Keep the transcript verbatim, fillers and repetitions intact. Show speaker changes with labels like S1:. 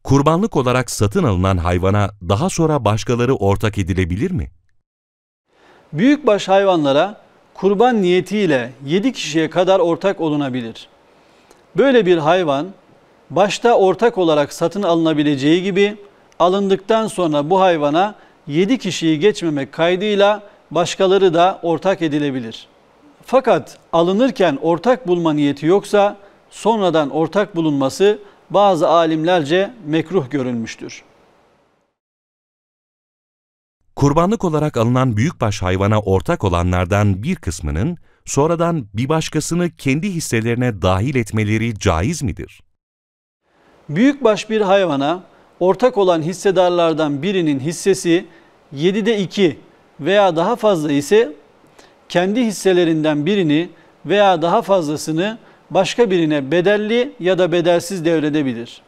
S1: Kurbanlık olarak satın alınan hayvana daha sonra başkaları ortak edilebilir mi?
S2: Büyükbaş hayvanlara kurban niyetiyle yedi kişiye kadar ortak olunabilir. Böyle bir hayvan başta ortak olarak satın alınabileceği gibi alındıktan sonra bu hayvana yedi kişiyi geçmemek kaydıyla başkaları da ortak edilebilir. Fakat alınırken ortak bulma niyeti yoksa sonradan ortak bulunması bazı alimlerce mekruh görülmüştür.
S1: Kurbanlık olarak alınan büyükbaş hayvana ortak olanlardan bir kısmının sonradan bir başkasını kendi hisselerine dahil etmeleri caiz midir?
S2: Büyükbaş bir hayvana ortak olan hissedarlardan birinin hissesi yedide iki veya daha fazla ise kendi hisselerinden birini veya daha fazlasını başka birine bedelli ya da bedelsiz devredebilir.